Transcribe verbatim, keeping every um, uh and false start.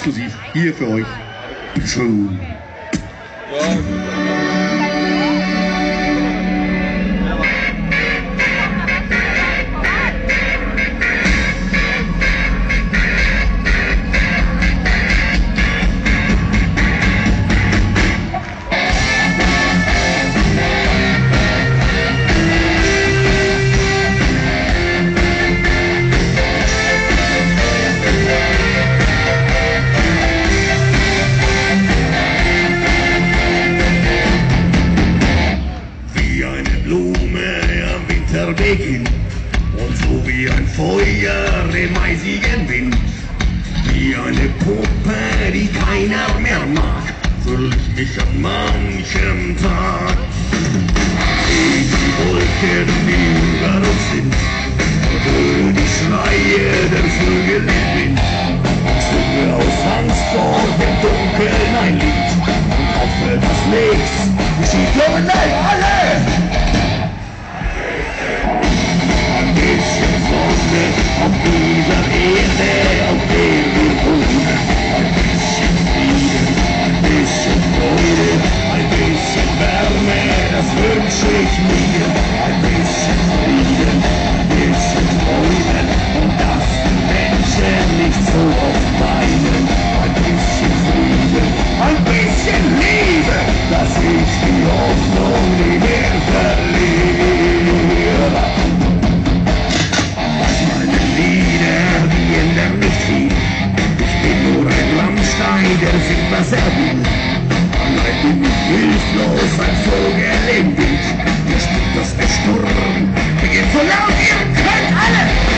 exklusiv hier für euch. Schön. Weg hin und so wie ein Feuer im eisigen Wind, wie eine Puppe, die keiner mehr mag, fühl ich mich an manchem Tag. Seh die Wolken, die über uns sind, und höre die Schreie der Vögel im Wind, singe aus Angst vor dem Dunkeln ein Lied und hoffe, dass nichts geschieht. Oh nein, alle! Auf dieser Erde, auf der wir wohnen, ein bisschen Frieden, ein bisschen Freude, ein bisschen Wärme, das wünsche ich mir. Ein bisschen Frieden, ein bisschen Freude und dass die Menschen nicht so oft weinen. Ein bisschen Frieden, ein bisschen Liebe, dass ich die Hoffnung nie mehr verliere. Der singt, was er will. Allein bin ich hilflos, ein Vogel im Wind. Ihr spürt, dass der Sturm beginnt so laut, ihr könnt alle.